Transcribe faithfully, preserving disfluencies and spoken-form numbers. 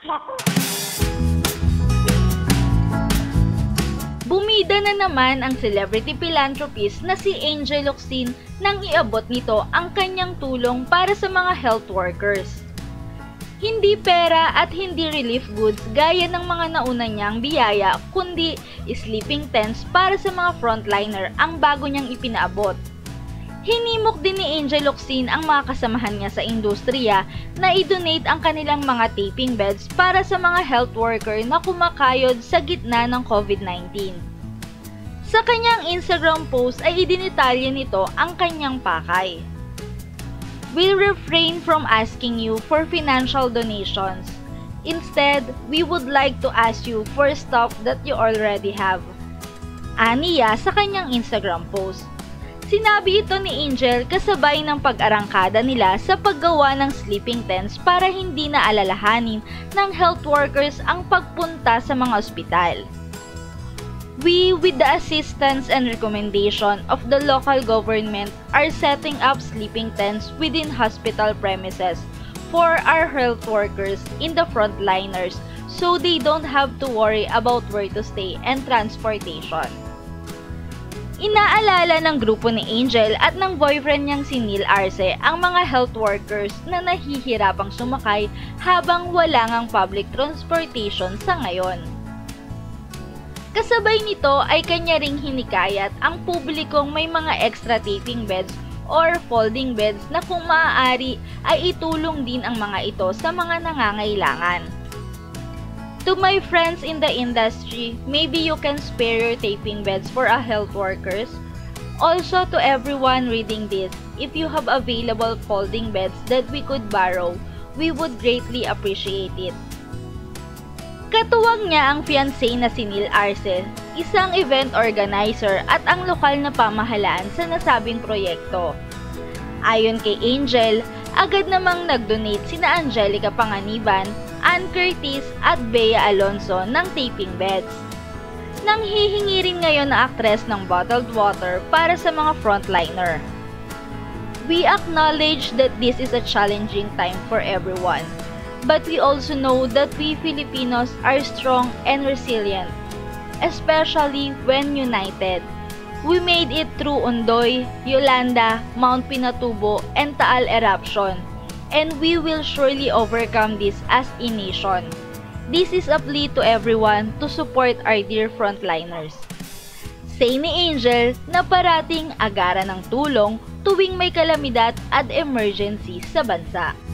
Bumida na naman ang celebrity philanthropist na si Angel Locsin nang iabot nito ang kanyang tulong para sa mga health workers. Hindi pera at hindi relief goods gaya ng mga nauna niyang biyaya, kundi sleeping tents para sa mga frontliner ang bago niyang ipinaabot. Hinimok din ni Angel Locsin ang mga kasamahan niya sa industriya na i-donate ang kanilang mga taping beds para sa mga health worker na kumakayod sa gitna ng COVID nineteen. Sa kanyang Instagram post ay idinitalya nito ang kanyang pakay. We'll refrain from asking you for financial donations. Instead, we would like to ask you for stuff that you already have. Aniya sa kanyang Instagram post. Sinabi ito ni Angel kasabay ng pag-arangkada nila sa paggawa ng sleeping tents para hindi na alalahanin ng health workers ang pagpunta sa mga ospital. We, with the assistance and recommendation of the local government, are setting up sleeping tents within hospital premises for our health workers in the frontliners so they don't have to worry about where to stay and transportation. Inaalala ng grupo ni Angel at ng boyfriend niyang si Neil Arce ang mga health workers na nahihirapang sumakay habang wala ngang public transportation sa ngayon. Kasabay nito ay kanya ring hinikayat ang publikong may mga extra taping beds or folding beds na kung maaari ay itulong din ang mga ito sa mga nangangailangan. To my friends in the industry, maybe you can spare your taping beds for our health workers. Also to everyone reading this, if you have available folding beds that we could borrow, we would greatly appreciate it. Katuwang niya ang fiancé na si Neil Arce, isang event organizer at ang lokal na pamahalaan sa nasabing proyekto. Ayon kay Angel, agad namang nag-donate sina Angelica Panganiban, Ann Curtis at Bea Alonso ng taping beds. Nang hihingi rin ngayon na aktres ng bottled water para sa mga frontliner. We acknowledge that this is a challenging time for everyone, but we also know that we Filipinos are strong and resilient, especially when united. We made it through Ondoy, Yolanda, Mount Pinatubo, and Taal eruption, and we will surely overcome this as a nation. This is a plea to everyone to support our dear frontliners. Say ni Angel na parating agaran ng tulong tuwing may kalamidad at emergency sa bansa.